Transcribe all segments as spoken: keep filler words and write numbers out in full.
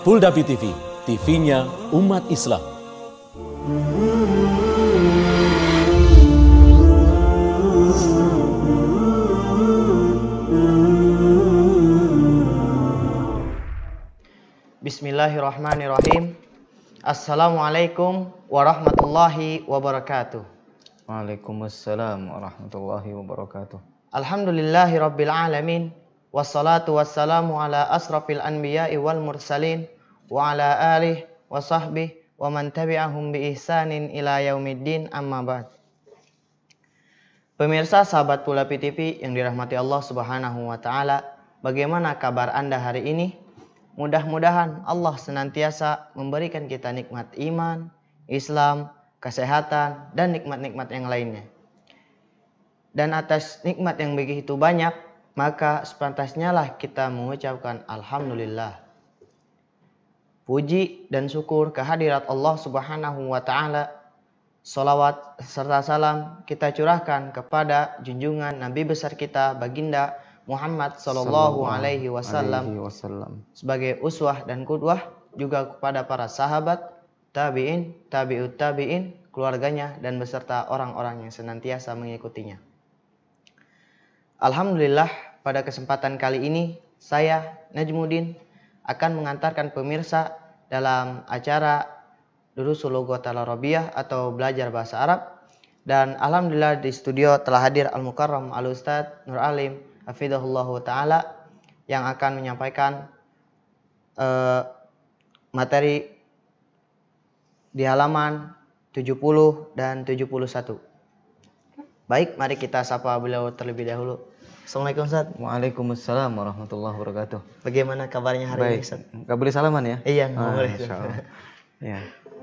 Puldapi T V, T V-nya umat Islam. Bismillahirrahmanirrahim. Assalamualaikum warahmatullahi wabarakatuh. Waalaikumsalam warahmatullahi wabarakatuh. Alhamdulillahi rabbil alamin. Wassalatu wassalamu ala asrafil anbiya'i wal mursalin wa ala alihi wa sahbihi wa man tabi'ahum bi ihsanin ila yaumiddin, amma ba'd. Pemirsa sahabat Puldapi T V yang dirahmati Allah Subhanahu wa taala, bagaimana kabar Anda hari ini? Mudah-mudahan Allah senantiasa memberikan kita nikmat iman, Islam, kesehatan, dan nikmat-nikmat yang lainnya. Dan atas nikmat yang begitu banyak, maka sepantasnya lah kita mengucapkan Alhamdulillah. Puji dan syukur kehadirat Allah Subhanahu wa taala. Salawat serta salam kita curahkan kepada junjungan Nabi besar kita baginda Muhammad sallallahu alaihi wasallam sebagai uswah dan qudwah, juga kepada para sahabat, tabi'in, tabi'ut tabi'in, keluarganya dan beserta orang-orang yang senantiasa mengikutinya. Alhamdulillah, pada kesempatan kali ini saya Najmuddin akan mengantarkan pemirsa dalam acara Durusul Lughatil Arabiyyah atau belajar bahasa Arab. Dan alhamdulillah di studio telah hadir Al-Mukarram Al-Ustadz Nur Alim hafizahullahu taala yang akan menyampaikan uh, materi di halaman tujuh puluh dan tujuh puluh satu. Baik, mari kita sapa beliau terlebih dahulu. Assalamualaikum Ustaz. Waalaikumsalam warahmatullahi wabarakatuh. Bagaimana kabarnya hari Baik. ini Ustaz? Gak boleh salaman ya? Iya, nggak ah, boleh. Ya.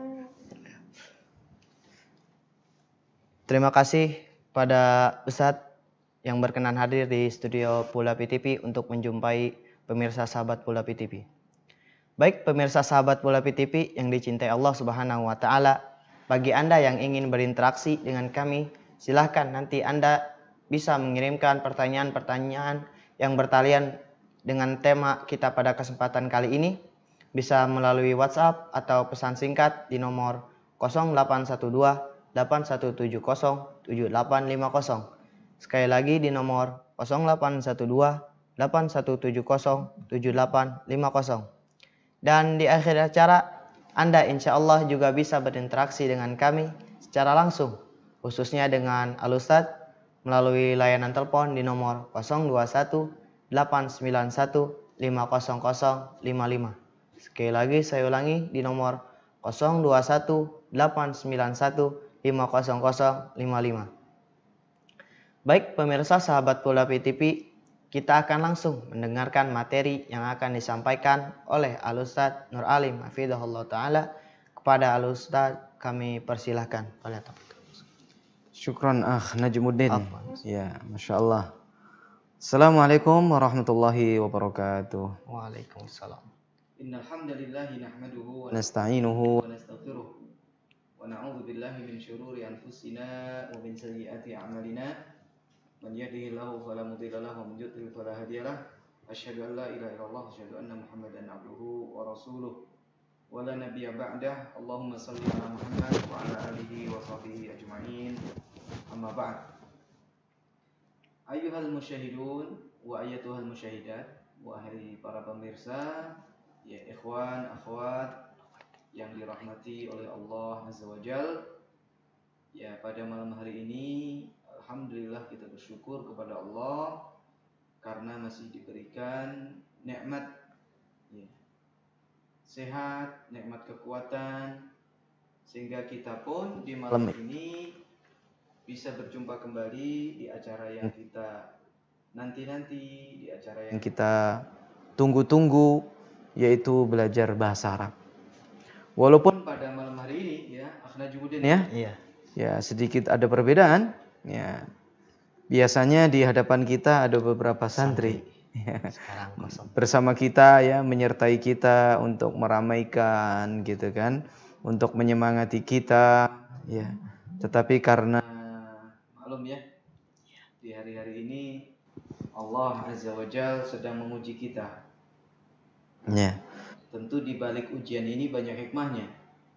Terima kasih pada Ustadz yang berkenan hadir di studio Puldapi T V untuk menjumpai pemirsa sahabat Puldapi T V. Baik pemirsa sahabat Puldapi T V yang dicintai Allah Subhanahu wa taala, bagi Anda yang ingin berinteraksi dengan kami, silahkan nanti Anda bisa mengirimkan pertanyaan-pertanyaan yang bertalian dengan tema kita pada kesempatan kali ini, bisa melalui WhatsApp atau pesan singkat di nomor nol delapan satu dua delapan satu tujuh nol tujuh delapan lima nol. Sekali lagi di nomor nol delapan satu dua delapan satu tujuh nol tujuh delapan lima nol. Dan di akhir acara, Anda insya Allah juga bisa berinteraksi dengan kami secara langsung, khususnya dengan Al-Ustadz melalui layanan telepon di nomor nol dua satu delapan sembilan satu lima nol nol lima lima. Sekali lagi saya ulangi di nomor nol dua satu delapan sembilan satu lima nol nol lima lima. Baik pemirsa sahabat Puldapi T V, kita akan langsung mendengarkan materi yang akan disampaikan oleh Al-Ustadz Nur Alim hafizahullah ta'ala. Kepada Al-Ustadz kami persilahkan. Syukran akh Najmuddin. Apa? Ya, Masya Allah. Assalamualaikum warahmatullahi wabarakatuh. Waalaikumsalam. Innal hamdalillahi nahmaduhu wa nasta'inuhu wa nastaghfiruh wa na'udzu billahi min syururi anfusina wa min sayyiati a'malina. Man yahdihillahu fala mudilla lahu wa man yudlil fala hadiya lahu. Asyhadu an la ilaha illallah wa asyhadu anna Muhammadan abduhu wa rasuluh wa la nabiyya ba'dah. Allahumma shalli ala Muhammad wa ala alihi wa sahbihi ajma'in. Amma ba'd. Ayyuhal musyahidun wa ayyatuhal musyahidat, wahai para pemirsa, ya ikhwan, akhwat yang dirahmati oleh Allah Azza wa Jal. Ya, pada malam hari ini alhamdulillah kita bersyukur kepada Allah karena masih diberikan nikmat ya, sehat, nikmat kekuatan, sehingga kita pun di malam ini bisa berjumpa kembali di acara yang kita nanti-nanti, di acara yang kita tunggu-tunggu, yaitu belajar bahasa Arab. Walaupun pada malam hari ini ya, Akh Najmuddin ya, Iya. ya sedikit ada perbedaan. Ya, biasanya di hadapan kita ada beberapa santri, santri. Sekarang kosong. Bersama kita ya, menyertai kita untuk meramaikan gitu kan, untuk menyemangati kita ya. Tetapi karena maklum ya, di hari-hari ini Allah Azza wa Jal sedang menguji kita. Ya. tentu di balik ujian ini banyak hikmahnya.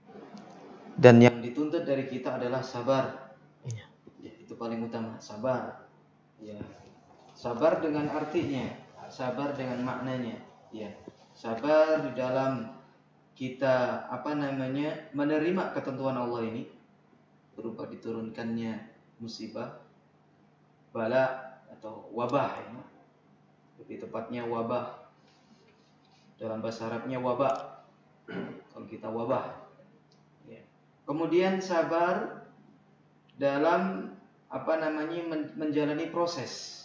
Dan yang Yang dituntut dari kita adalah sabar. Iya. Ya, itu paling utama, sabar. Ya. Sabar dengan artinya, sabar dengan maknanya. Ya. Sabar di dalam kita apa namanya menerima ketentuan Allah ini berupa diturunkannya musibah, bala atau wabah ya. Lebih tepatnya wabah. Dalam bahasa Arabnya wabah. Kalau kita wabah. Ya. Kemudian sabar dalam apa namanya men- menjalani proses.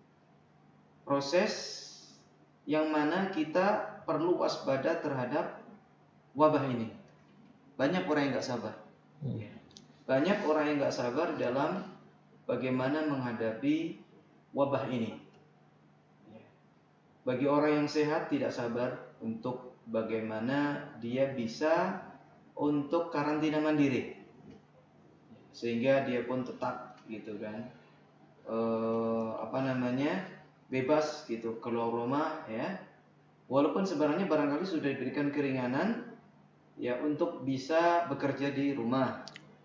Proses yang mana kita perlu waspada terhadap wabah ini. Banyak orang yang nggak sabar. Ya. Banyak orang yang nggak sabar dalam bagaimana menghadapi wabah ini. Ya. Bagi orang yang sehat tidak sabar untuk bagaimana dia bisa untuk karantina mandiri, sehingga dia pun tetap gitu kan, e, apa namanya bebas gitu keluar rumah ya. Walaupun sebenarnya barangkali sudah diberikan keringanan ya untuk bisa bekerja di rumah,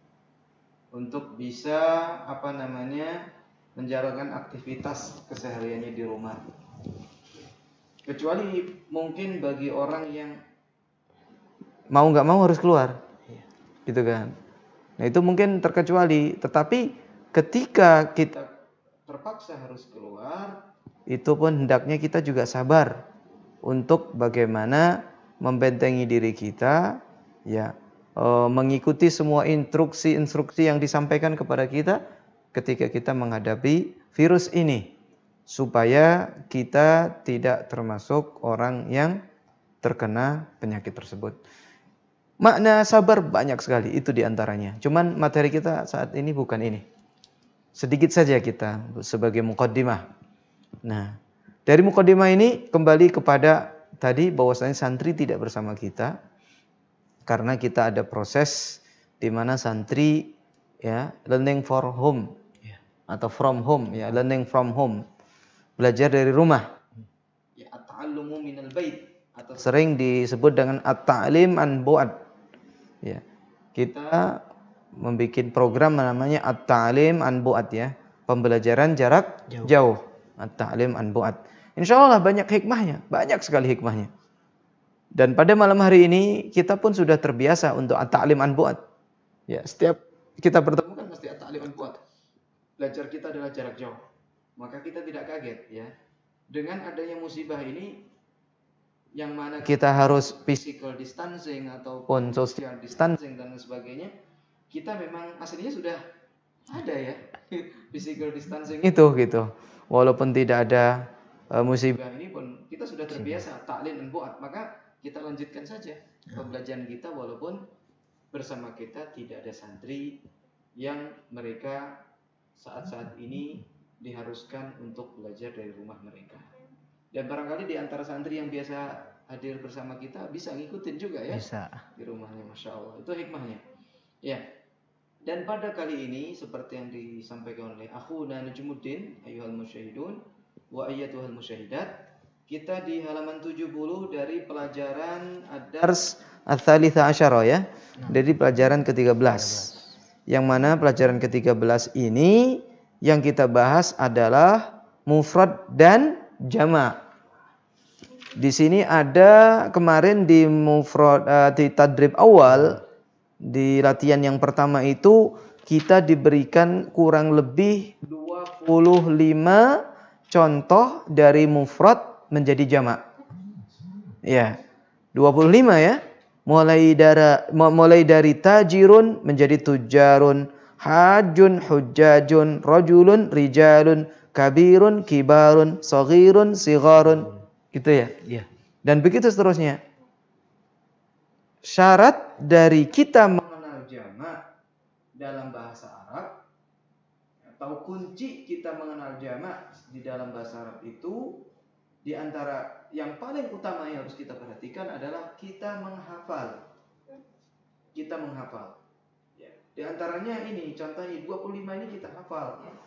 untuk bisa apa namanya menjalankan aktivitas kesehariannya di rumah. Kecuali mungkin bagi orang yang mau nggak mau harus keluar, gitu kan. Nah itu mungkin terkecuali. Tetapi ketika kita terpaksa harus keluar, itu pun hendaknya kita juga sabar untuk bagaimana membentengi diri kita, ya, e, mengikuti semua instruksi-instruksi yang disampaikan kepada kita ketika kita menghadapi virus ini, supaya kita tidak termasuk orang yang terkena penyakit tersebut. Makna sabar banyak sekali, itu diantaranya. Cuman materi kita saat ini bukan ini. Sedikit saja kita sebagai muqaddimah. Nah, dari muqaddimah ini kembali kepada tadi bahwasanya santri tidak bersama kita karena kita ada proses di mana santri ya learning for home atau from home ya, learning from home. Belajar dari rumah. Ya, at-ta'allumu minal bait atau sering disebut dengan at-ta'lim an bu'ad. Ya. Kita membuat program namanya at-ta'lim an bu'ad ya, pembelajaran jarak jauh. jauh. At-ta'lim an bu'ad. Insyaallah banyak hikmahnya, banyak sekali hikmahnya. Dan pada malam hari ini kita pun sudah terbiasa untuk at-ta'lim an bu'ad. Ya, setiap kita bertemu kan pasti at-ta'lim an bu'ad. Belajar kita adalah jarak jauh. Maka kita tidak kaget ya dengan adanya musibah ini, yang mana kita harus physical distancing ataupun social distancing dan sebagainya. Kita memang aslinya sudah ada ya physical distancing itu gitu. Walaupun tidak ada uh, musibah ini pun kita sudah terbiasa ta'lim an bu'ad. Maka kita lanjutkan saja pembelajaran kita walaupun bersama kita tidak ada santri yang mereka saat-saat ini diharuskan untuk belajar dari rumah mereka. Dan barangkali di antara santri yang biasa hadir bersama kita bisa ngikutin juga ya. Bisa. Di rumahnya, Masya Allah. Itu hikmahnya. Ya. Dan pada kali ini seperti yang disampaikan oleh akhuna Najmuddin ayyuhal musyahidun wa ayyatuhal musyahidat, kita di halaman tujuh puluh dari pelajaran ad-dars ats-tsalitsah asyara ya. Dari pelajaran ke tiga belas. Yang mana pelajaran ke tiga belas ini yang kita bahas adalah mufrad dan jama'. Di sini ada kemarin di mufrad uh, di tadrib awal, di latihan yang pertama itu kita diberikan kurang lebih dua puluh lima contoh dari mufrad menjadi jama'. Ya, dua puluh lima ya. Mulai dari mulai dari tajirun menjadi tujarun, hajun, hujjajun, rajulun, rijalun, kabirun, kibarun, saghirun, sigharun. Gitu ya? Iya. Dan begitu seterusnya. Syarat dari kita mengenal jamak dalam bahasa Arab, atau kunci kita mengenal jamak di dalam bahasa Arab itu, di antara yang paling utama yang harus kita perhatikan adalah kita menghafal. Kita menghafal. Di antaranya ini, contohnya dua puluh lima ini kita hafal.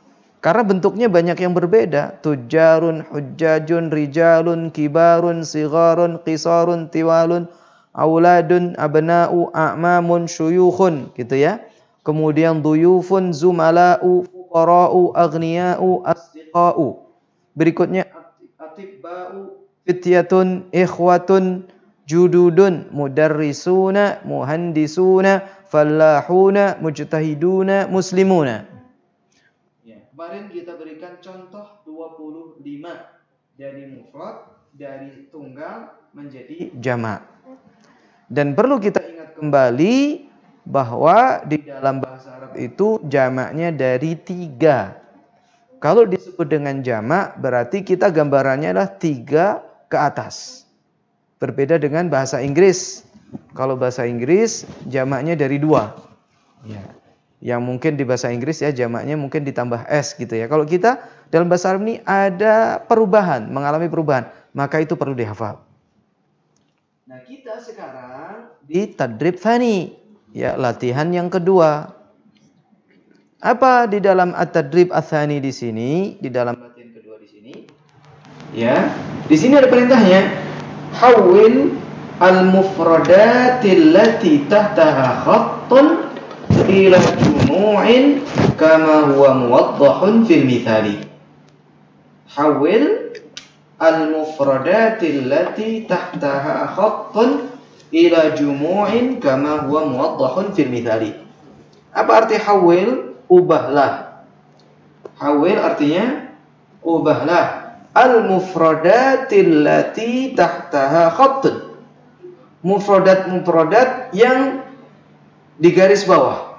Karena bentuknya banyak yang berbeda. Tujarun, hujjajun, rijalun, kibarun, sigharun, qisarun, tiwalun, auladun, abna'u, a'mamun, syuyukhun, gitu ya. Kemudian duyufun, zumala'u, fuqara'u, aghniya'u, asdiqa'u. Berikutnya atibba'u, fityatun, ikhwatun, jududun, mudarrisuna, muhandisuna, fallahuna, mujtahiduna, muslimuna. Ya, kemarin kita berikan contoh dua puluh lima dari mufrad, dari tunggal menjadi jamak. Dan perlu kita ingat kembali bahwa di dalam bahasa Arab itu jamaknya dari tiga. Kalau disebut dengan jamak berarti kita gambarannya adalah tiga ke atas. Berbeda dengan bahasa Inggris. Kalau bahasa Inggris jamaknya dari dua. Ya. Yang mungkin di bahasa Inggris ya jamaknya mungkin ditambah S gitu ya. Kalau kita dalam bahasa Arab ini ada perubahan, mengalami perubahan, maka itu perlu dihafal. Nah, kita sekarang di tadrib tsani, ya, latihan yang kedua. Apa di dalam at-tadrib ats-tsani di sini? Di dalam latihan kedua di sini, ya. Di sini ada perintahnya. Hawwil al-mufradatil lati tahtaha khattun ila jumu'in kama huwa muwaddahun fil mithali. Hawwil al-mufradatil lati tahtaha khattun ila jumu'in kama huwa muwaddahun fil mithali. Apa arti hawwil? Ubahlah. Hawwil artinya ubahlah al-mufradatil lati tahtaha khattun. Mufradat-mufradat yang di garis bawah.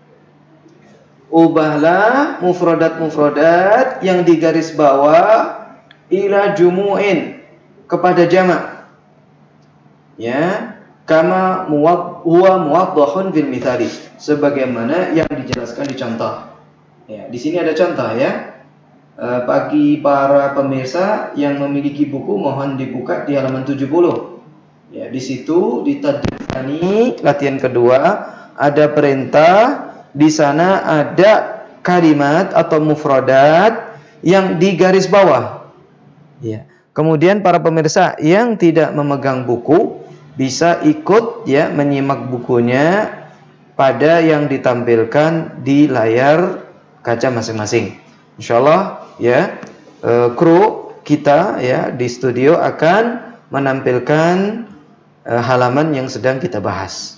Ubahlah mufradat-mufradat yang di garis bawah ila jumu'in, kepada jamak. Ya, kama muwad huwa muwaddahun fil mithali, sebagaimana yang dijelaskan di contoh. Ya, di sini ada contoh ya. E, bagi para pemirsa yang memiliki buku mohon dibuka di halaman tujuh puluh. Ya, di situ di tadrib tsani latihan kedua ada perintah, di sana ada kalimat atau mufradat yang di garis bawah. Ya. Kemudian para pemirsa yang tidak memegang buku bisa ikut ya menyimak bukunya pada yang ditampilkan di layar kaca masing-masing. Insyaallah ya, e, kru kita ya di studio akan menampilkan e, halaman yang sedang kita bahas.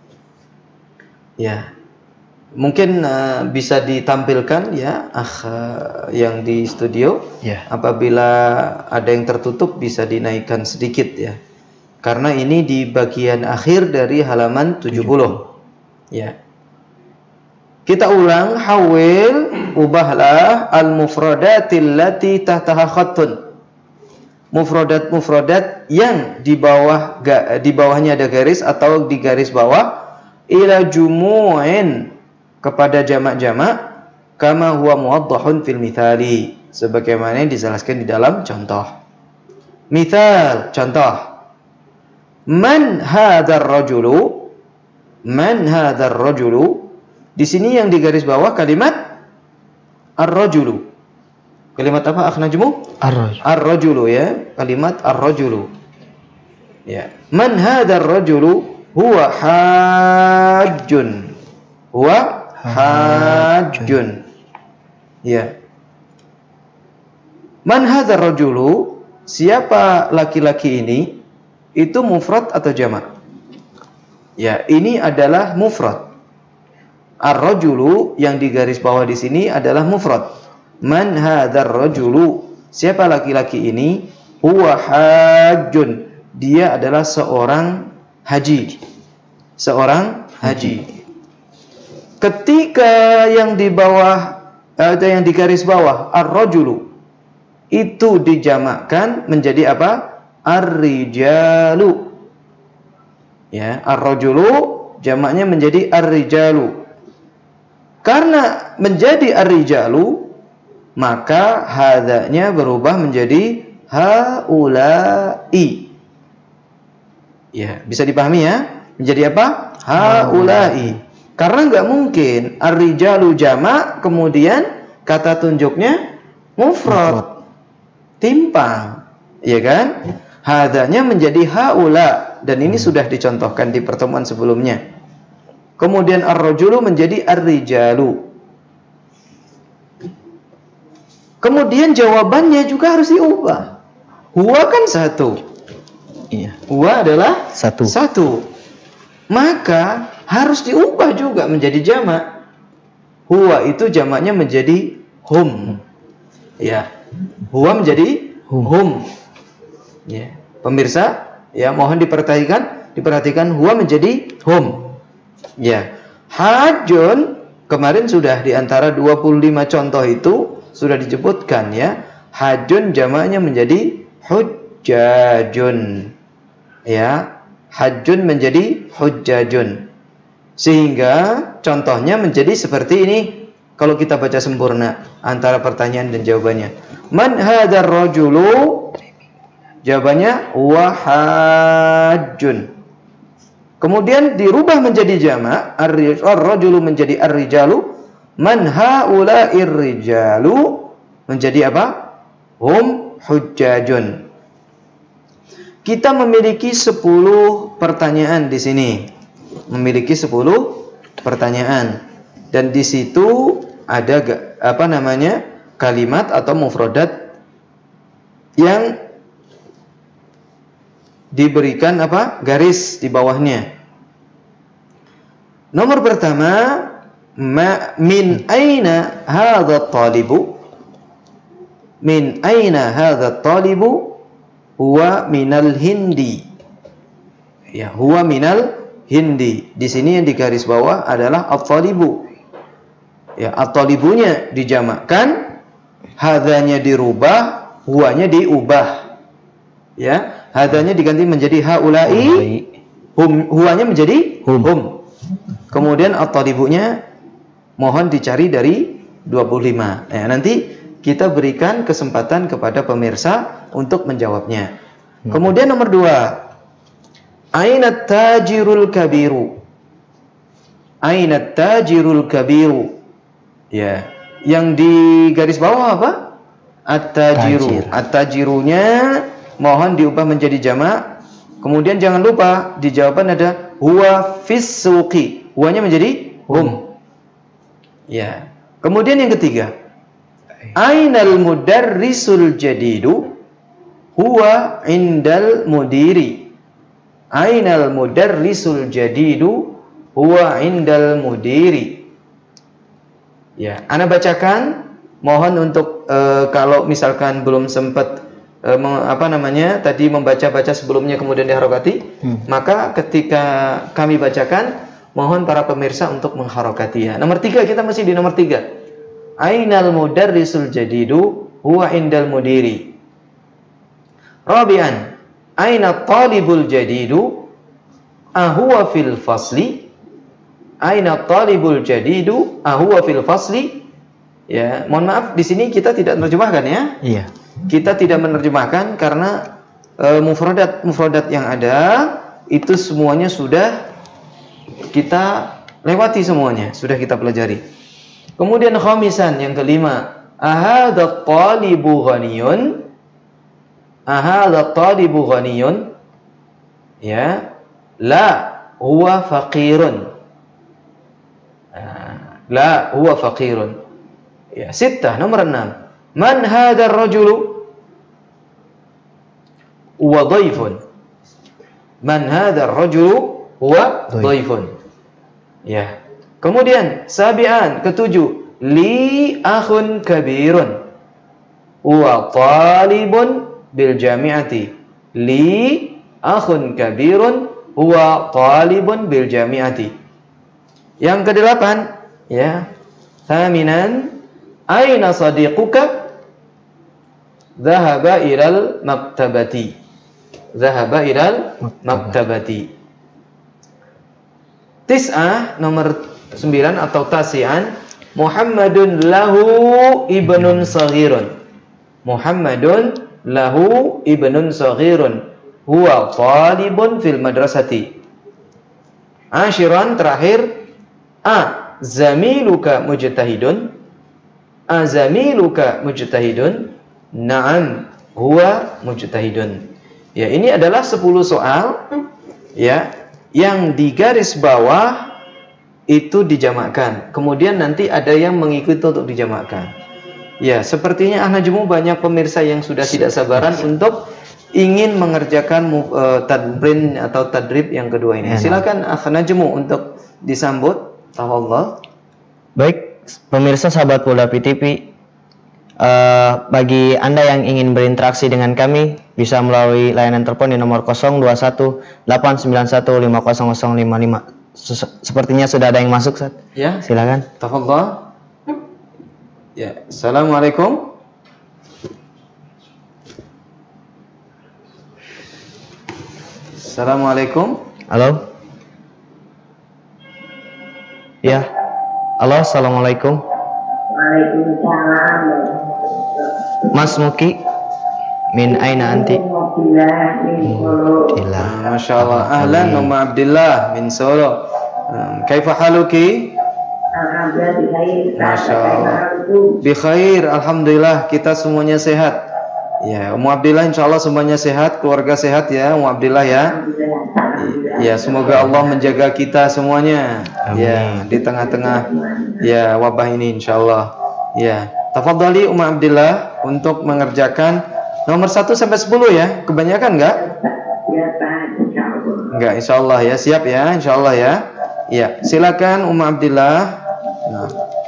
Ya. Mungkin uh, bisa ditampilkan ya akh uh, yang di studio. Yeah. Apabila ada yang tertutup bisa dinaikkan sedikit ya. Karena ini di bagian akhir dari halaman tujuh puluh. Ya. Kita ulang, hawil, ubahlah al-mufradatil lati tahtaha khattun. Mufradat-mufradat yang di bawah di bawahnya ada garis atau di garis bawah ila jumu'in, kepada jamak-jamak, kama huwa muwaddahun fil mithali, sebagaimana yang dijelaskan di dalam contoh. Mithal, contoh. Man hadzal rajulu? Man hadzal rajulu? Di sini yang di garis bawah kalimat ar-rajulu. Kalimat apa akh Najmu? Ar-rajulu. Ar-rajulu ya, kalimat ar-rajulu. Ya. Man hadzal rajulu? Huwa hajjun. Huwa hajjun. Ya. Man hadzal rajulu? Siapa laki-laki ini? Itu mufrad atau jamak? Ya, ini adalah mufrad. Ar-rajulu yang di garis bawah di sini adalah mufrad. Man hadzal rajulu? Siapa laki-laki ini? Huwa hajjun. Dia adalah seorang haji. Seorang haji. Ketika yang di bawah ada yang di garis bawah ar-rajulu itu dijamakkan menjadi apa? Ar-rijalu. Ya, ar-rajulu jamaknya menjadi ar-rijalu. Karena menjadi ar-rijalu maka hadzanya berubah menjadi haula'i. Ya, bisa dipahami ya? Menjadi apa? Haula'i. Karena nggak mungkin ar-rijalu jamak kemudian kata tunjuknya mufrad, timpang, ya kan? Hadanya menjadi haula, dan ini sudah dicontohkan di pertemuan sebelumnya. Kemudian ar-rajulu menjadi ar-rijalu. Kemudian jawabannya juga harus diubah. Huwa kan satu. Iya. Huwa adalah Satu. Satu. Maka harus diubah juga menjadi jamak. Huwa itu jamaknya menjadi hum. Ya. Huwa menjadi hum. hum. Ya. Pemirsa, ya mohon diperhatikan, diperhatikan huwa menjadi hum. Ya. Hajun kemarin sudah di antara dua puluh lima contoh itu sudah disebutkan ya. Hajun jamaknya menjadi hujjajun. Ya, hajjun menjadi hujjajun. Sehingga contohnya menjadi seperti ini kalau kita baca sempurna antara pertanyaan dan jawabannya. Man hadzal rajulu? Jawabannya wahajjun. Kemudian dirubah menjadi jamak, ar-rajulu menjadi ar-rijalu. Man haula'ir rijalu menjadi apa? Hum hujjajun. Kita memiliki sepuluh pertanyaan di sini. Memiliki sepuluh pertanyaan. Dan di situ ada apa namanya? Kalimat atau mufradat yang diberikan apa? Garis di bawahnya. Nomor pertama, ma min aina hadha talibu? Min aina hadha talibu? Huwa minal hindi. Ya, huwa minal hindi. Di sini yang di garis bawah adalah at-talibu. Ya, at-talibunya dijamakkan, hadzanya dirubah, huwanya diubah. Ya, hadzanya diganti menjadi haula'i, hum, huwanya menjadi hum. hum. Kemudian at-talibunya mohon dicari dari dua puluh lima. Ya, nanti kita berikan kesempatan kepada pemirsa untuk menjawabnya. Hmm. Kemudian nomor dua, aina tajirul kabiru? Aina tajirul kabiru? Ya, yang di garis bawah apa? At-tajiru. Tajir. At-tajirunya mohon diubah menjadi jamak. Kemudian jangan lupa di jawaban ada huwa fis suqi. Huwanya menjadi hum. Ya. Kemudian yang ketiga, ainal mudarrisul jadidu? Huwa indal mudiri. Ainal mudarrisul jadidu? Huwa indal mudiri. Ya, ana bacakan. Mohon untuk e, kalau misalkan belum sempat e, meng, apa namanya tadi membaca-baca sebelumnya kemudian diharokati, hmm. maka ketika kami bacakan, mohon para pemirsa untuk mengharokatinya. Nomor tiga, kita masih di nomor tiga. Ainal mudarrisul jadidu? Huwa indal mudiri. Rabi'an, aina talibul jadidu? Ahuwa fil fasli? Aina talibul jadidu? Ahuwa fil fasli? Ya, mohon maaf di sini kita tidak menerjemahkan ya. Iya. Kita tidak menerjemahkan karena e, mufradat mufradat yang ada itu semuanya sudah kita lewati semuanya, sudah kita pelajari. Kemudian khamisan, yang kelima, ahadha talibu ghaniyun? Ahadha talibu ghaniyun? Ya, la huwa faqirun. La huwa faqirun. Ya, sittah, nomor enam. Man hadha ar-rajulu? Huwa dhaifun. Man hadha ar-rajulu? Huwa dhaifun. Ya. Kemudian sabi'an, ketujuh, li akhun kabirun. Huwa talibun bil jami'ati. Li akhun kabirun. Huwa talibun bil jami'ati. Yang kedelapan, ya. Thaminan, aina sadiquka? Dhahaba ilal maktabati. Dhahaba ilal maktabati. Tis'ah, nomor sembilan atau tasi'an, Muhammadun lahu ibnun saghirun. Muhammadun lahu ibnun saghirun. Huwa talibun fil madrasati. Ashiran, terakhir, A. Zamiluka mujtahidun? azamiluka mujtahidun? Na'am, huwa mujtahidun. Ya, ini adalah sepuluh soal ya yang di garis bawah itu dijamakkan. Kemudian nanti ada yang mengikuti untuk dijamakkan. Ya, sepertinya An-Najmu banyak pemirsa yang sudah tidak sabaran untuk ingin mengerjakan uh, tadbrin atau tadrib yang kedua ini. Silakan An-Najmu untuk disambut. Tafadhol. Baik, pemirsa sahabat Bola P T P, uh, bagi Anda yang ingin berinteraksi dengan kami bisa melalui layanan telepon di nomor nol dua satu delapan sembilan satu lima nol nol lima lima. Sepertinya sudah ada yang masuk, Ustaz. Ya, silakan. Tafadhol. Ya, Assalamualaikum. Assalamualaikum. Halo. Ya. Halo, assalamualaikum. Waalaikumsalam. Mas Muki, min aina anti? Alhamdulillah. Masya Allah. Ahlan Umma Abdillah min Solo. Kaifa haluki? Alhamdulillah bikhair. Masya Allah. Bikhair, alhamdulillah kita semuanya sehat. Ya, Ummu Abdillah insyaallah semuanya sehat, keluarga sehat ya, Ummu Abdillah ya. Ya, semoga Allah menjaga kita semuanya. Amin. Ya, di tengah-tengah ya wabah ini insyaallah. Ya, tafadhali Ummu Abdillah untuk mengerjakan nomor satu sampai sepuluh ya. Kebanyakan enggak? Ya, Pak, insyaallah. Enggak, insyaallah ya. Siap ya, insyaallah ya. Ya, silakan Ummu Abdillah. Nah.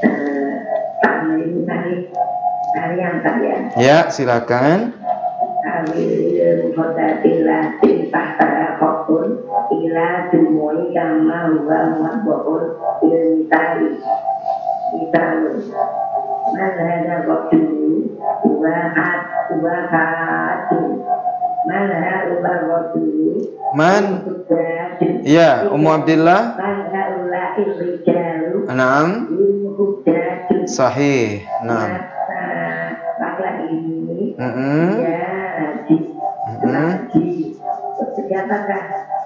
Ya, silakan. Amil khodatillah tahta khotun ila jumui kama huwa muhabbul ilmitari italu mana waktu dua hat dua hatu mana ubah waktu man ya Ummu Abdillah mana ulah irrijalu Naam sahih. Naam. ini mm-hmm. ya haji haji siapakah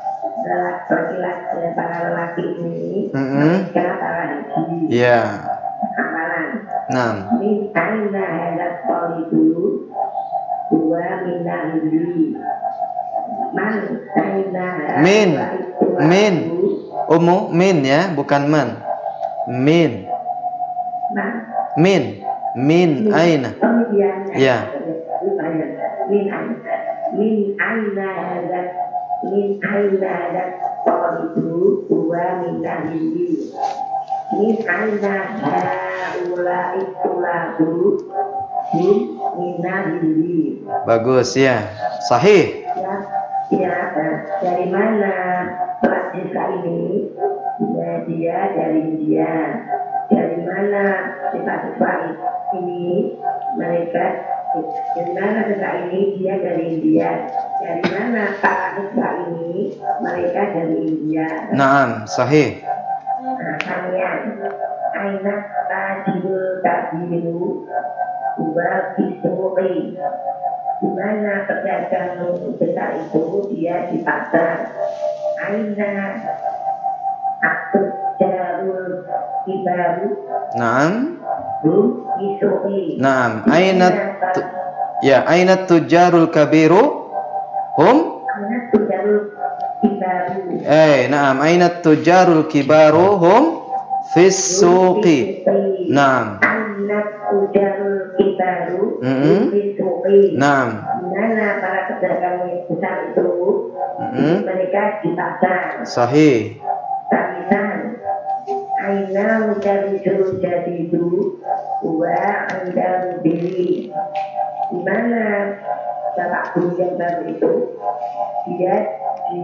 laki-laki para lelaki ini mm-hmm. kenapa haji ya amalan Naam. Min aina hadat polidu dua minah ini man aina min min Ummu min ya bukan man min man min min aina ya min aina min aina hadat min aina hadat polidu dua minah ini min aina haula itulahu min minah ini bagus ya sahih ya ya dari mana siswa ini ya, dia dari India dari mana siswa-siswa ini mereka dari mana siswa ini dia dari India dari mana para siswa ini mereka dari India. Naam sahih. Nah, kalian aina tajil tajilu dua pisuri di mana pedagang besar itu dia di pasar. Aina akut jarul kibaru. Naam. Hum pisuri. Naam. Aina tu, ya aina tujarul kabiru hum. Aina tujarul kibaru. Eh, naam. Aina tujarul kibaru hum fis suqi. Naam. Aina tujarul kibaru mm-hmm. fis suqi. Naam. Di mana para pedagang besar itu mm-hmm. mereka di pasar. Sahih. Tamisan aina mujadidu jadidu wa anda mudiri di mana bapak guru yang baru itu dia di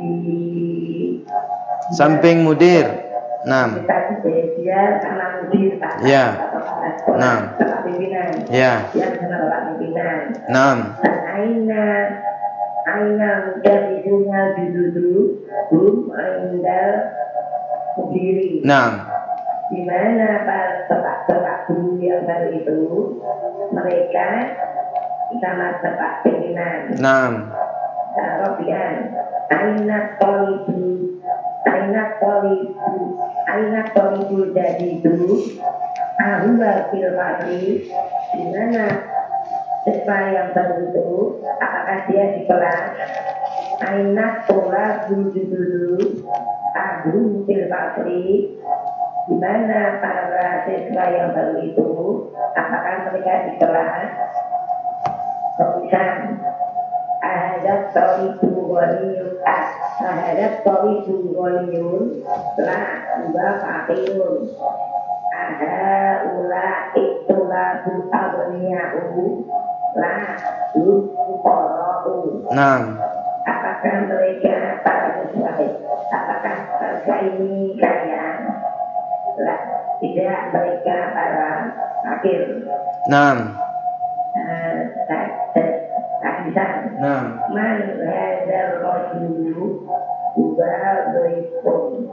samping mudir. Naam. Dia sama mudir Pak. Ya. Naam. Bapak pimpinan. Ya. Dia sama bapak pimpinan. Naam. Dan aina aina mujadidunya jududu hum anda mudiri. Naam. Di mana para bapak-bapak guru yang baru itu mereka sama bapak pimpinan. Naam. Robian, aina polidu, aina polidu, aina polidu jadi itu Ahula fil fadli, di mana siswa yang baru itu, apakah dia di kelas? Aina pola dulu ahlu fil fadli, di mana para siswa yang baru itu, apakah mereka di kelas? Kemudian ahadap toribu waliyun, ahadap toribu waliyun, lah dua fakirun. Ada ula itulah butabniyahu lah lukorau. Naam. Apakah mereka para siswa? Apakah mereka ini kaya? Lah tidak, mereka para fakir. Naam. Hadisan. Naam. Man hadzal rajulu wa dhaifun.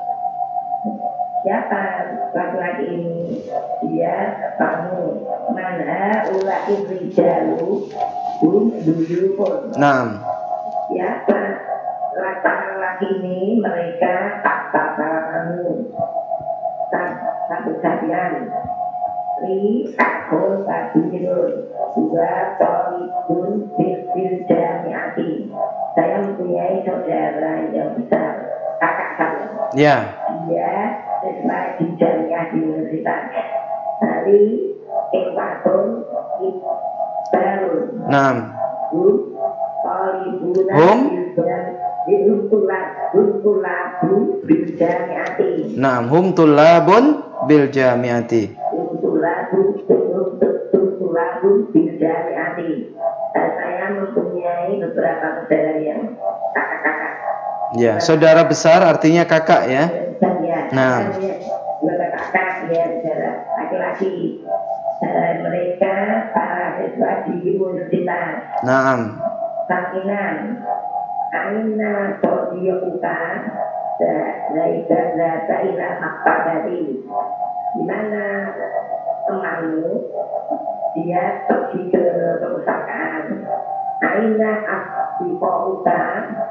Siapa laki-laki ini? Dia tamu. Mana ulah rijalu hum duyufun. Naam. Siapa laki-laki ini? Mereka tak tamu. Tak satu sajian. Li akun kabirun dua tolibun bil jamiati. Saya mempunyai saudara yang besar, kakak saya. Ya. Dia siswa di jamiah di universitas. Hari Ewatun Ibarun. Naam. Hum tolibuna Hum? Hum tulabu bil jamiati. Naam. Hum tullabun bil jamiati. Tulabu tulabu bil jamiati. Saya mempunyai beberapa saudara yang kakak-kakak. Ya, saudara besar artinya kakak ya. Nah. Dua kakak ya, saudara laki-laki. Mereka para siswa di universitas. Naam. Sakinan aina sodiyuka Zaida Zata ila maktabati. Di mana temanmu dia pergi ke perpustakaan. Aina asdiqauka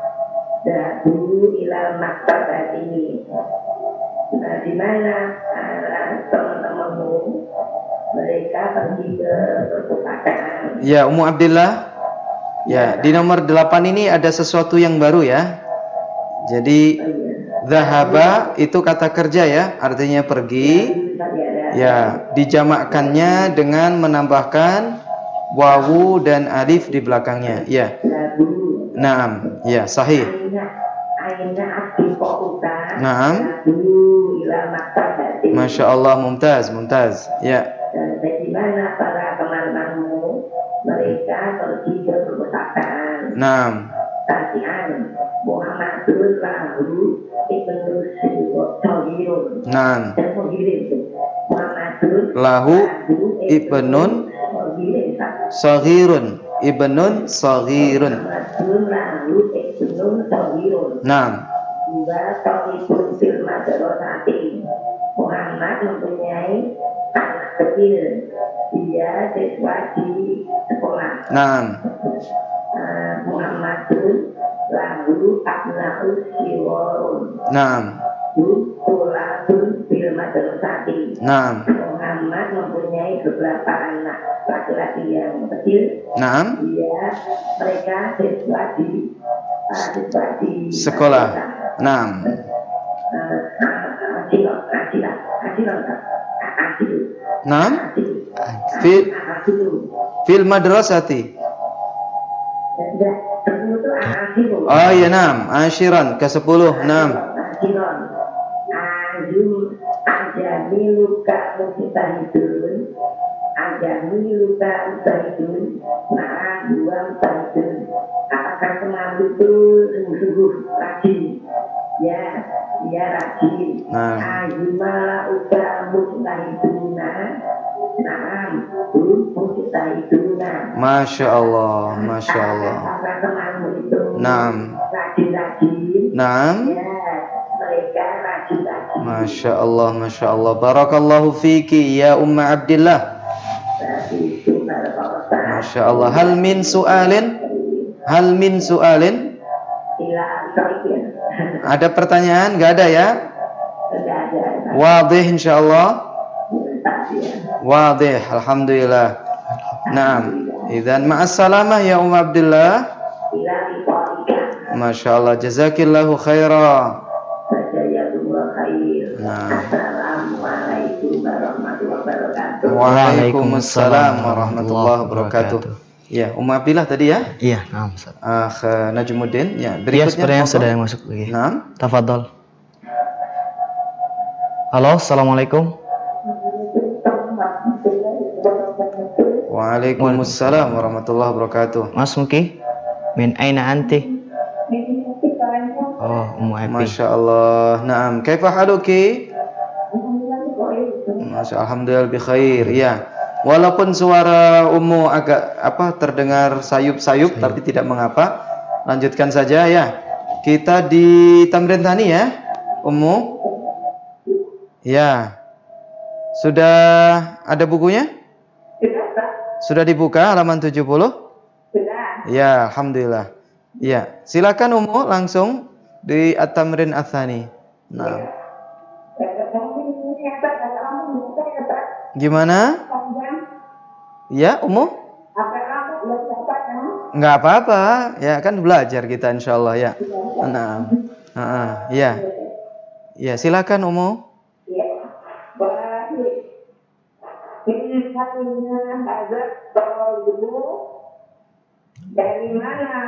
dulu ila maktabati ini. Nah, di mana teman-temanmu mereka pergi ke perpustakaan. Ya, Ummu Abdillah. Ya, di nomor delapan ini ada sesuatu yang baru ya. Jadi zahaba itu kata kerja ya, artinya pergi. Ya, dijamakkannya dengan menambahkan wawu dan alif di belakangnya. Ya. Naam, ya, sahih. Naam. Masya Allah, mumtaz, mumtaz. Ya. Bagaimana para teman-temanmu mereka pergi ke perpustakaan. Naam. Tasian Muhammadul lahu ibnu Sawirun. Naam. Muhammadul lahu ibnun saghirun. Ibnun saghirun. Muhammadul lahu ibnun Sawirun. Naam. Dua talibun fil madrasati. Muhammad mempunyai anak kecil. Dia siswa di sekolah. Naam. Uh, Muhammadun lahu abna'us siwarun. Naam. Tulabun bil madrasati. Naam. Muhammad mempunyai beberapa anak laki-laki yang kecil. Naam. Dia mereka siswa di uh, siswa di sekolah. Naam. Asilon, asilon, asilon, asilon. Naam. Fil fil madrasati. Oh ya, naam. Ashiran ke sepuluh. Naam. Ashiran. Ajum ajamiluka mustahidun. Ajamiluka mustahidun. Nah, dua mustahidun. Apakah teman itu sungguh-sungguh rajin? Ya, dia rajin. Nah. Ajumala uka mustahiduna. Nah, itu mustahiduna. Masya Allah, Masya Allah. Apakah temanmu itu Naam. rajin-rajin? Naam. Ya, mereka rajin-rajin. Masya Allah, Masya Allah. Barakallahu fiki ya Umma Abdillah. Masya Allah. Hal min su'alin? Hal min su'alin? Ada pertanyaan? Gak ada ya? Wadih insya Allah. Wadih, alhamdulillah. Naam. Idzan ma'as salamah ya Ummu Abdullah. Ila iqalika. Masya Allah, jazakillahu khaira. Jazakallahu khair. Nah. Assalamualaikum warahmatullahi wabarakatuh. Waalaikumsalam warahmatullahi wabarakatuh. Ya, Ummu Abdillah tadi ya? Iya, naam Ustaz. Akh Najmuddin, ya. Iya, Berikutnya sebenarnya monggo. sudah yang masuk lagi. Naam. Tafadhol. Halo, assalamualaikum. Waalaikumsalam warahmatullahi wabarakatuh. Mas Muki, min aina anti? Oh, Ummu Happy. Masya Allah. Naam. Kaifa haluki? Masya Alhamdulillah bi khair. Ya. Walaupun suara Ummu agak apa terdengar sayup-sayup, tapi tidak mengapa. Lanjutkan saja ya. Kita di Tamrin Thani ya, Ummu. Ya. Sudah ada bukunya? Sudah dibuka halaman tujuh puluh? Sudah. Ya, alhamdulillah. Ya, silakan Ummu langsung di At-Tamrin Ats-Tsani. Nah. Gimana? Ya, Ummu? Enggak apa-apa. Ya, kan belajar kita insyaallah ya. Nah. Heeh, ya. Ya, silakan Ummu. Dari mana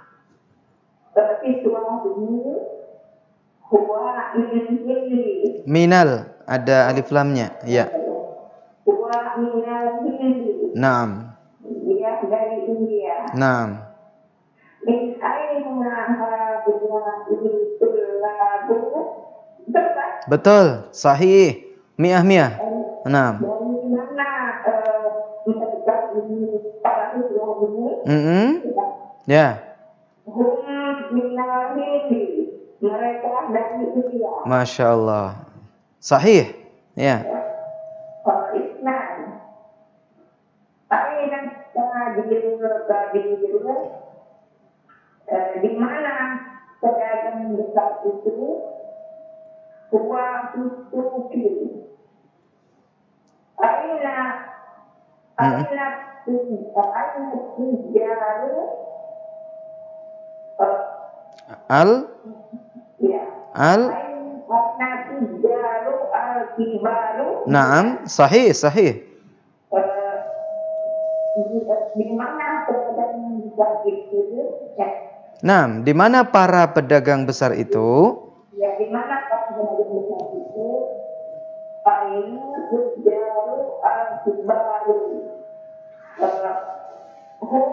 siswa ini huwa ini Minal, ada alif lamnya. Ya. huwa minal hindi, Naam. dia dari India. Naam. Min aina hadhihi tullabu, betul? Betul, sahih. Mi'ah mi'ah. Naam. Dari mana eh, mereka ini para siswa ini? Mm-mm. Ya. Hum minal hindi, mereka dari India. Masya Allah. Sahih. Ya. Islam. Aina tajir tajir di mana pedagang besar itu huwa suki. Aina aina aina tijaru Al ya al aina tijaru al-kibaru. Naam, sahih, sahih. Eh, di, di mana pedagang besar itu ya, Naam, di mana para pedagang besar itu? ya di mana pedagang besar itu aina tijaru al-kibaru hum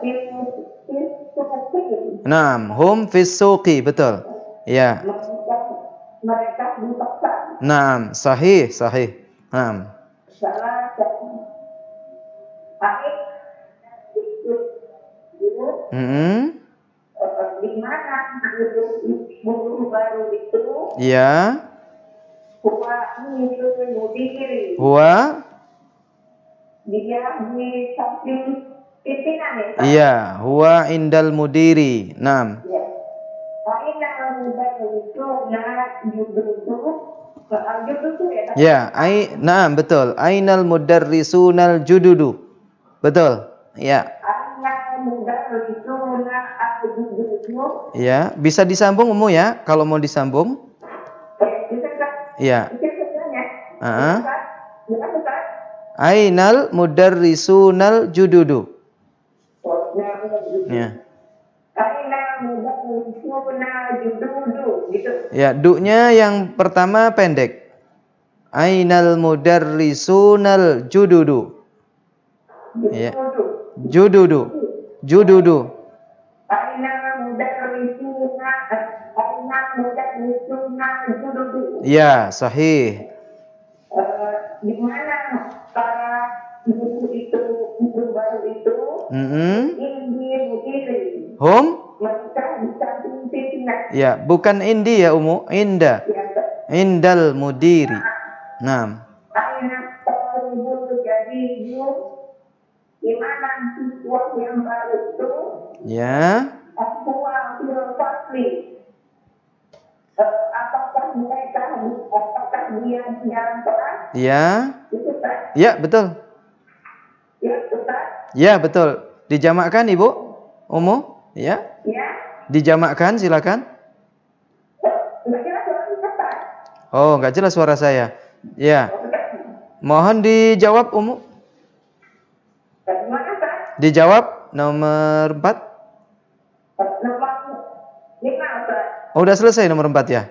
fis Naam, hum fis suqi, betul. Ya. mereka mereka di pasar. Naam, sahih, sahih. Naam. Salah satu ayat itu itu Hmm. eh, di mana buruh baru itu Ya. huwa minul mudiri, Huwa. dia di samping pimpinan ya. Iya, huwa indal mudiri. Naam. Ya. Aina mudar itu na yududu yududu ya. Ya, ai naam, betul. Ainal mudarrisunal jududu. Betul. Ya. Aina mudar itu na yududu. Ya, bisa disambung Ummu ya kalau mau disambung. Eh, bisa kan? Ya. Itu sebenarnya. Heeh. Bukan bukan. Ainal mudarrisunal jududu. Oh, ya, benar. Ya. Aina mudarrisuna jududu gitu. Ya, du-nya yang pertama pendek. Ainal mudarrisunal jududu. Ya. Jududu. Jududu. Aina mudarrisuna aina mudarrisuna jududu. Ya, sahih. Eh, di mana para guru itu guru baru itu Mm-mm. ini mudiri Hum? mereka di samping pimpinan Ya, bukan indi ya Ummu, inda. yang Indal mudiri. Naam. aina talibul jadidu, di mana siswa yang baru itu Ya. akuah fil fasli. Eh, apakah mereka apakah dia di dalam kelas Ya. itu kan Ya, betul. Ya, Ustaz. Ya, betul. Dijamakkan Ibu? Umu? Ya. Ya. Dijamakkan, silakan. Enggak jelas suaranya, Ustaz. Oh, nggak jelas suara saya. Ya. Mohon dijawab Umu. Bagaimana, Ustaz? Dijawab nomor empat. Nomor lima, Ustaz. Oh, udah selesai nomor empat ya?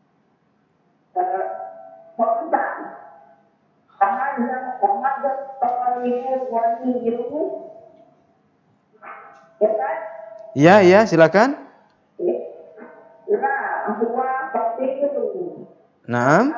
Ya, ya, silakan. Naam.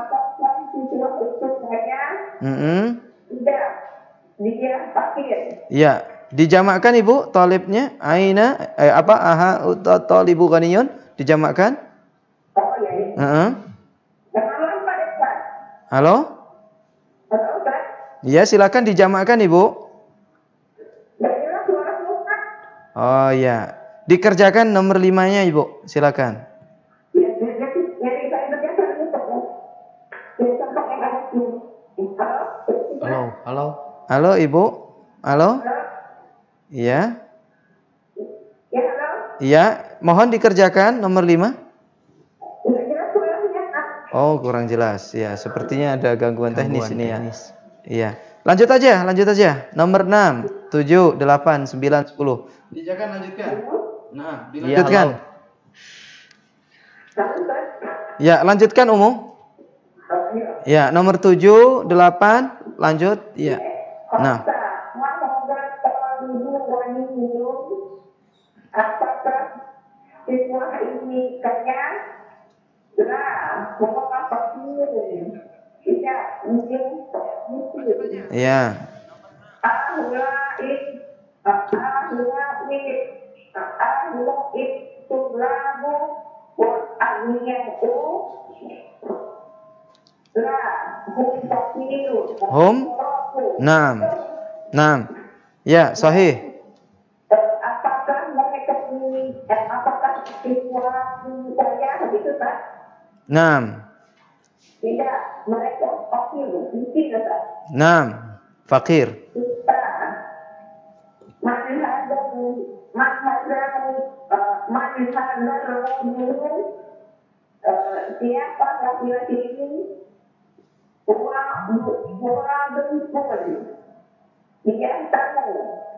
Mm-mm. Dia fakir. Ya, dijamakkan Ibu talibnya aina eh, apa aha talibu ghaniyun dijamakkan? Oh ya. Ya. Heeh. Nomor empat, Ustaz. Halo? Halo, Ustaz. Iya, silakan dijamakkan Ibu. Enggak jelas suara Ustaz. Oh ya, dikerjakan nomor limanya Ibu, silakan. Ya, jadi jadi saya berjasa untuk ya contoh yang ada di Halo, halo. Halo Ibu. Halo? Halo. Iya. Ya, halo. Iya, mohon dikerjakan nomor lima. Enggak jelas suaranya, Ustaz. Oh, kurang jelas. Ya, sepertinya ada gangguan, teknis Gangguan ini teknis. ya. Iya. Lanjut aja, lanjut aja. Nomor enam, tujuh, delapan, sembilan, sepuluh. Dijakan, lanjutkan. Nah, Iya, Lanjutkan. halo. Halo, Ustaz. Ya, lanjutkan Umu. Oh, iya. Ya, nomor tujuh, delapan, lanjut. Iya. Nah, apakah siswa ini kenyang? Lah, pokoknya fakir. Tidak, mungkin mungkin. iya. Ahulaik, ahulaik, ahulaik, tulabu, buat agniyaku. Lah, hum fakir. Hum? Naam. Naam. Ya, sahih. Apakah mereka ini, eh, apakah siswa saya begitu, Pak? Naam. Tidak, mereka fakir, mungkin, Pak. Naam. Fakir. Kita manhadar, manhadar, manhadar rojul, siapa laki-laki ini? Wa, wa benpun. Dia tahu.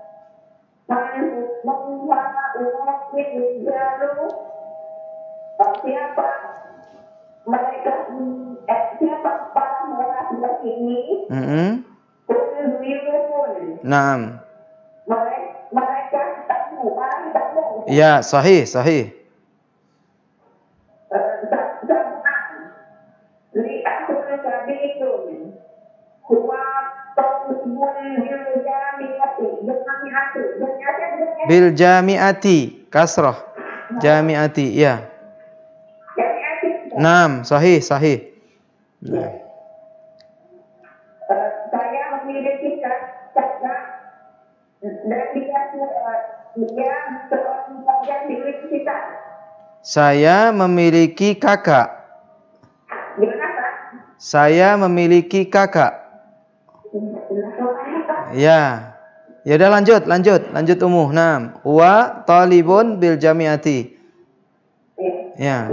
Mengwana umat ini jalu. Siapa mereka, eh, siapa para laki-laki ini? Mm-hmm. Kulwirun. Naam. Mereka, mereka tahu, orang tahu. Ya, sahih, sahih. Li aku tadi itu, huwa tolibul biljamiati, jamiati, jamiati, Bil jamiati, kasrah. Jamiati, ya. jamiati. Naam, sahih, sahih. Nah. Saya memiliki kakak dan dia dia seorang pelajar di universitas. Saya memiliki kakak. Gimana, Pak? Saya memiliki kakak. Ya. Ya udah lanjut, lanjut, lanjut umuh. Naam. Wa talibun bil jamiati. Ya.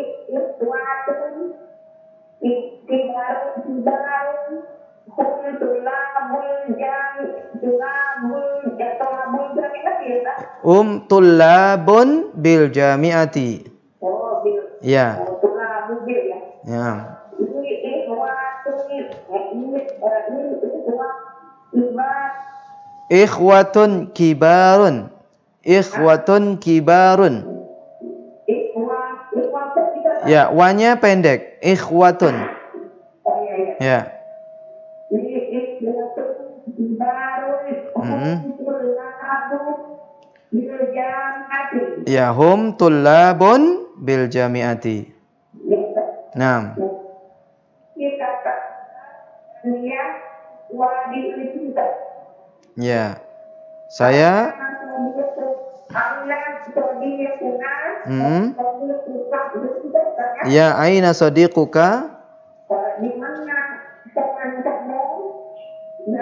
Um tullabun bil jamiati. Oh, bil. Ya. Oh, tulah mobil ya. Ya. Ini ikhwatun, ini ini ini ikhwat ikhwat Ikhwatun kibarun. Ikhwatun kibarun. ikhwat ikhwatun kita. Ya, wanya pendek. Ikhwatun. Oh iya iya. Ya. Ini ikhwatun baru Hmm. Biljamati. Ya, hum tullabun bil jamiati. Naam. Kita dia wadi universitas. Ya. Saya Hmm. Ya, aina sadiquka? Di mana teman kamu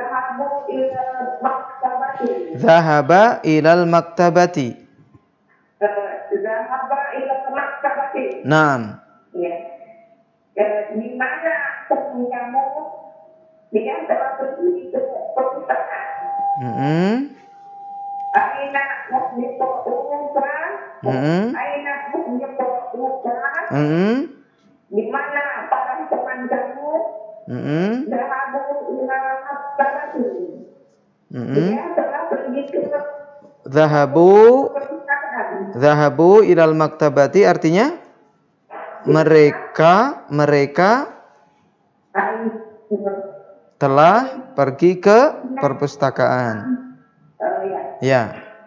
ila maktabati. Zahaba ilal maktabati. Eh, Zahaba ila maktabati. Naam. Ya. Eh, di mana teman kamu? Dia telah pergi ke perpustakaan. Mm-mm. Aina muhnipo umuka. Mm-mm. Aina muhnipo umuka. Mm-mm. Di mana para teman kamu? Mm-mm. Zahabu ila maktabati. Mm-mm. Dia telah pergi ke Zahabu perpustakaan. Zahabu ilal maktabati artinya mereka mereka telah pergi ke perpustakaan. Oh ya. Ya.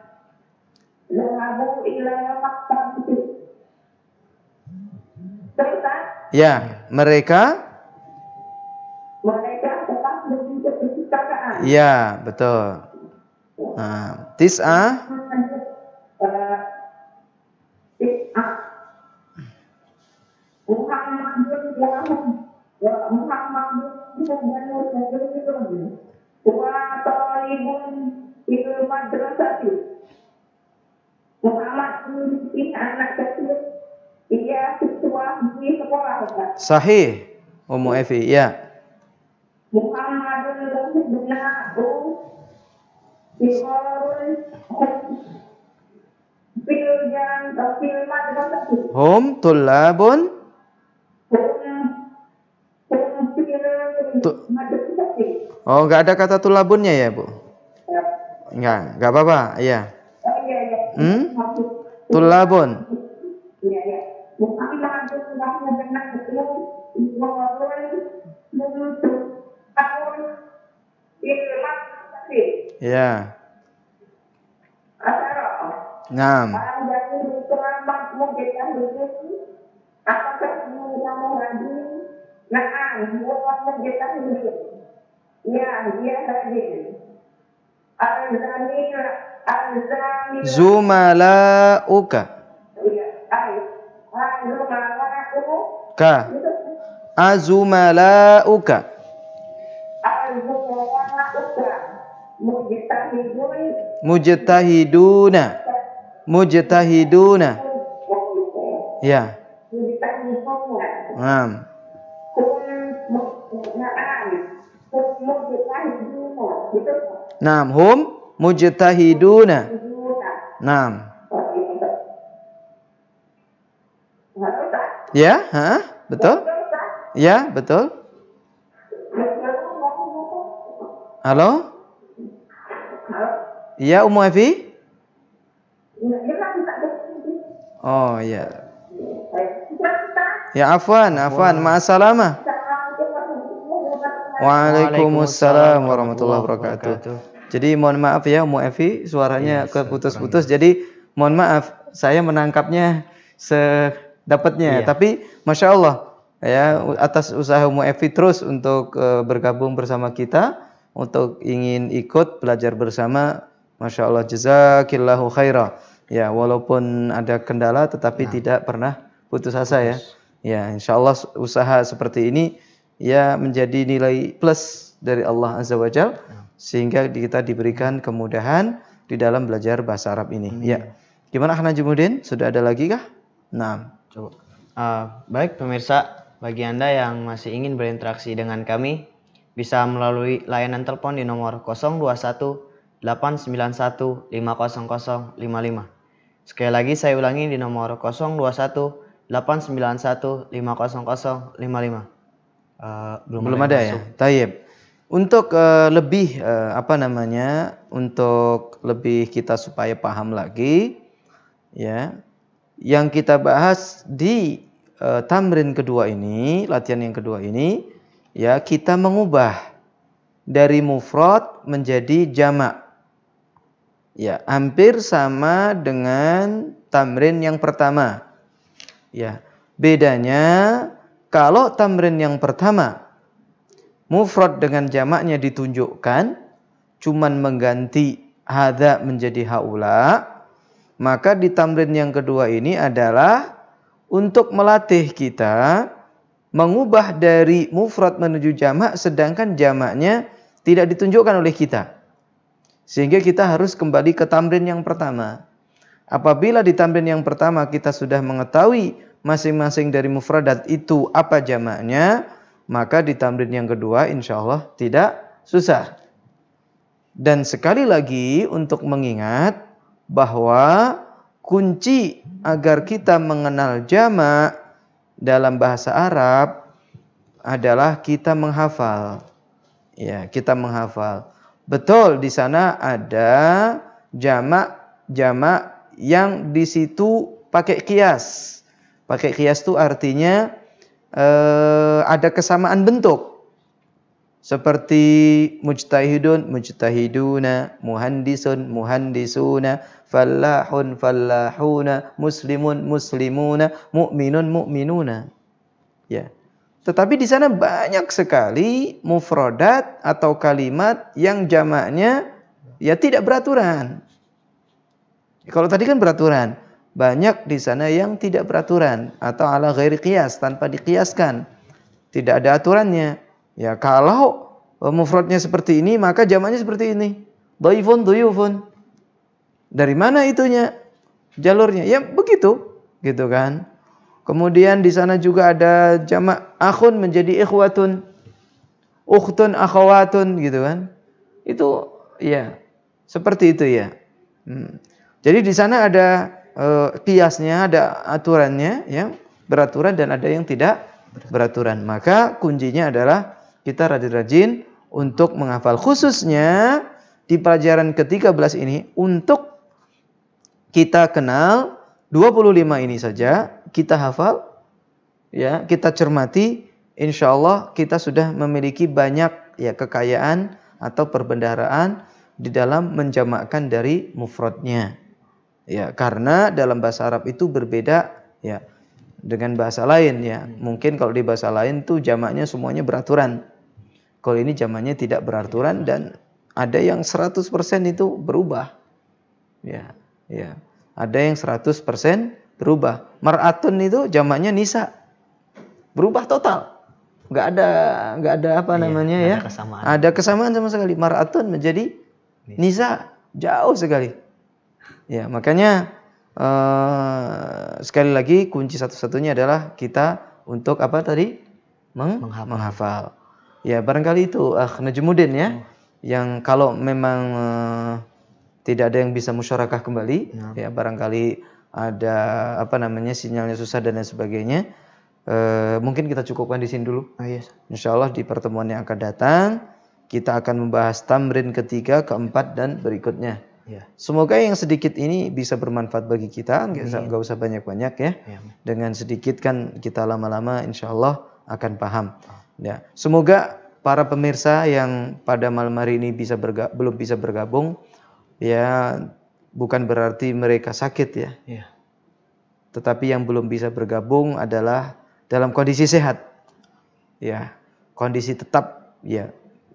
Zahabu ila maktabati. Terus ah, Ya, mereka mereka telah pergi ke perpustakaan. ya, betul. Nah, tis'ah Eh, tis'ah. Muhammadun lahum wa Muhammadun banu sajidun wa talibun il madrasati. Muhammad ini anak kecil, ia siswa di sekolah. sahih Ummu Evi, ya. Muhammadun lahibnahu Iwarun Filjan Fil madrasati. Hum tullabun Tu- Oh, enggak ada kata tulabunnya ya, Bu? Enggak, enggak apa-apa, iya. Hmm? Tulabun. Ya. Naam. Ya, dia hadir. Al-Zamil, Al-Zamil. Zumalauka. Iya, ay. Al-Zumala'u. Ka. Azumalauka. Al-Zumala'uka. Mujtahidun. Mujtahiduna. Mujtahiduna. Ya. Mujtahiduna. Naam. Kun mujtahidun. Kun mujtahiduna. Gitu. Naam, hum mujtahiduna. Mujtahiduna. Naam. Harus tak? Ya, ha? Betul? Harus tak? Ya, betul. Halo? Iya, Ummu Evi? Oh, iya. Ya, afwan, afwan. Ma'assalamah. Waalaikumsalam warahmatullahi wabarakatuh. Jadi mohon maaf ya Ummu Evi, suaranya keputus-putus. Jadi mohon maaf, saya menangkapnya sedapatnya. Iya. Tapi Masya Allah ya, atas usaha Ummu Evi terus untuk uh, bergabung bersama kita, untuk ingin ikut belajar bersama. Masya Allah, jazakillahu khairah. Ya, walaupun ada kendala tetapi Nah. tidak pernah putus asa ya. Ya, insya Allah usaha seperti ini ya menjadi nilai plus dari Allah Azza wa Jalla, sehingga kita diberikan kemudahan di dalam belajar bahasa Arab ini. Ya. Gimana Khan Najmuddin? Sudah ada lagi kah? Nah, Coba. Uh, baik pemirsa, bagi Anda yang masih ingin berinteraksi dengan kami, bisa melalui layanan telepon di nomor nol dua satu delapan sembilan satu lima nol nol lima lima. Sekali lagi saya ulangi di nomor nol dua satu delapan sembilan satu lima nol nol lima lima. Uh, belum, belum ada, ada yang ya. masuk. Tayyib. Untuk uh, lebih uh, apa namanya? Untuk lebih kita supaya paham lagi ya. Yang kita bahas di uh, tamrin kedua ini, latihan yang kedua ini ya, kita mengubah dari mufrad menjadi jamak. Ya, hampir sama dengan tamrin yang pertama. Ya, bedanya kalau tamrin yang pertama mufrad dengan jamaknya ditunjukkan, cuman mengganti hadza menjadi haula, maka di tamrin yang kedua ini adalah untuk melatih kita mengubah dari mufrad menuju jamak, sedangkan jamaknya tidak ditunjukkan oleh kita. Sehingga kita harus kembali ke tamrin yang pertama. Apabila di tamrin yang pertama kita sudah mengetahui masing-masing dari mufradat itu apa jamaknya, maka di tamrin yang kedua insya Allah tidak susah. Dan sekali lagi untuk mengingat bahwa kunci agar kita mengenal jamak dalam bahasa Arab adalah kita menghafal. Ya, kita menghafal. Betul, di sana ada jamak-jamak yang di situ pakai kias. Pakai kias itu artinya eh, ada kesamaan bentuk. Seperti mujtahidun, mujtahiduna, muhandisun, muhandisuna, fallahun, fallahuna, muslimun, muslimuna, mu'minun, mu'minuna. Ya. Tetapi di sana banyak sekali mufradat atau kalimat yang jamaknya ya tidak beraturan. Kalau tadi kan beraturan. Banyak di sana yang tidak beraturan atau ala ghairi qiyas, tanpa dikiaskan. Tidak ada aturannya. Ya, kalau mufradnya seperti ini, maka jamaknya seperti ini. Dhaifun, dhuyufun. Dari mana itunya? Jalurnya. Ya begitu, gitu kan. Kemudian di sana juga ada jamak akhun menjadi ikhwatun. Ukhtun, akhawatun, gitu kan. Itu ya seperti itu ya. Hmm. Jadi di sana ada kiasnya, ada aturannya yang beraturan dan ada yang tidak beraturan. Maka kuncinya adalah kita rajin-rajin untuk menghafal, khususnya di pelajaran ke tiga belas ini untuk kita kenal dua puluh lima ini saja, kita hafal ya, kita cermati, insya Allah kita sudah memiliki banyak ya kekayaan atau perbendaharaan di dalam menjamakkan dari mufradnya. Ya, karena dalam bahasa Arab itu berbeda ya dengan bahasa lain ya. Mungkin kalau di bahasa lain tuh jamaknya semuanya beraturan. Kalau ini jamaknya tidak beraturan dan ada yang seratus persen itu berubah. Ya, ya. Ada yang seratus persen berubah. Mar'atun itu jamaknya nisa. Berubah total. Enggak ada enggak ada apa iya, namanya ya? Ada kesamaan. Ada kesamaan sama sekali. Mar'atun menjadi nisa. Jauh sekali. Ya, makanya uh, sekali lagi kunci satu-satunya adalah kita untuk apa tadi? Meng menghafal. menghafal. Ya, barangkali itu ah Najmuddin ya. Hmm. Yang kalau memang uh, tidak ada yang bisa musyarakah kembali, hmm. ya barangkali ada apa namanya sinyalnya susah dan lain sebagainya. Uh, mungkin kita cukupkan di sini dulu. Oh, yes. Insyaallah di pertemuan yang akan datang kita akan membahas tamrin ketiga, keempat dan berikutnya. Ya. Semoga yang sedikit ini bisa bermanfaat bagi kita, nggak usah banyak-banyak ya. Ya. Dengan sedikit kan kita lama-lama insya Allah akan paham. Ya. Semoga para pemirsa yang pada malam hari ini bisa berga- belum bisa bergabung, ya bukan berarti mereka sakit ya. Ya. Tetapi yang belum bisa bergabung adalah dalam kondisi sehat, ya kondisi tetap ya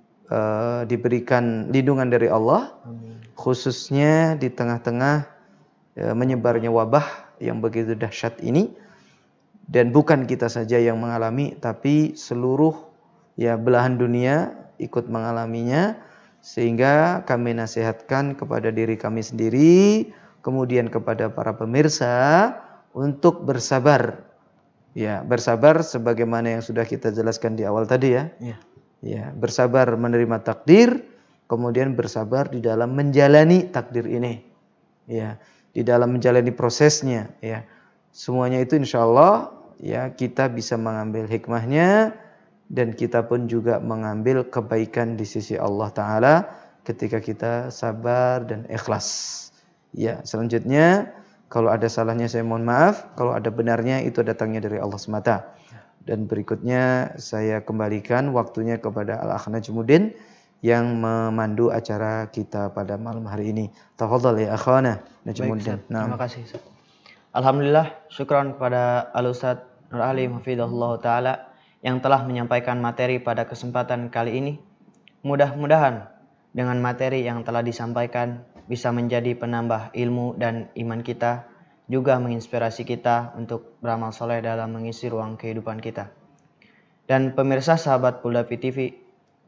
uh, diberikan lindungan dari Allah. Amin. Khususnya di tengah-tengah e, menyebarnya wabah yang begitu dahsyat ini, dan bukan kita saja yang mengalami, tapi seluruh ya belahan dunia ikut mengalaminya, sehingga kami nasihatkan kepada diri kami sendiri, kemudian kepada para pemirsa untuk bersabar, ya bersabar sebagaimana yang sudah kita jelaskan di awal tadi ya, ya, ya bersabar menerima takdir. Kemudian bersabar di dalam menjalani takdir ini, ya, di dalam menjalani prosesnya, ya, semuanya itu insya Allah, ya, kita bisa mengambil hikmahnya dan kita pun juga mengambil kebaikan di sisi Allah Taala ketika kita sabar dan ikhlas. Ya, selanjutnya kalau ada salahnya saya mohon maaf, kalau ada benarnya itu datangnya dari Allah semata. Dan berikutnya saya kembalikan waktunya kepada Al-Akh Najmuddin yang memandu acara kita pada malam hari ini. Tafadhal ya akhwana Najmuddin. Terima kasih. Alhamdulillah, syukran kepada Al-Ustaz Nur Alim hafizahullah taala yang telah menyampaikan materi pada kesempatan kali ini. Mudah-mudahan dengan materi yang telah disampaikan bisa menjadi penambah ilmu dan iman kita, juga menginspirasi kita untuk beramal soleh dalam mengisi ruang kehidupan kita. Dan pemirsa sahabat Pula P T V,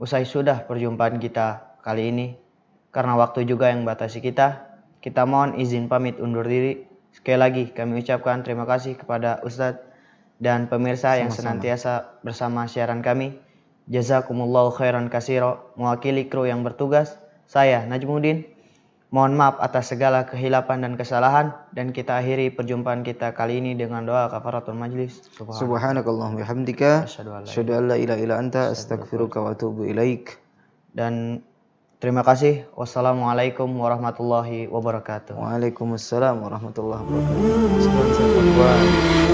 usai sudah perjumpaan kita kali ini. Karena waktu juga yang batasi kita, kita mohon izin pamit undur diri. Sekali lagi kami ucapkan terima kasih kepada Ustadz dan pemirsa yang senantiasa bersama siaran kami. Jazakumullahu khairan katsiro. Mewakili kru yang bertugas, saya Najmuddin. Mohon maaf atas segala kehilapan dan kesalahan, dan kita akhiri perjumpaan kita kali ini dengan doa kafaratul majlis. Subhanakallahumma bihamdika asyhadu an la ilaha illa anta astaghfiruka wa atubu ilaik. Dan terima kasih. Wassalamualaikum warahmatullahi wabarakatuh. Waalaikumsalam warahmatullahi wabarakatuh.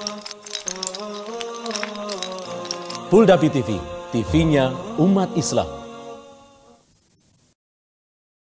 Pulda P T V, T V-nya umat Islam.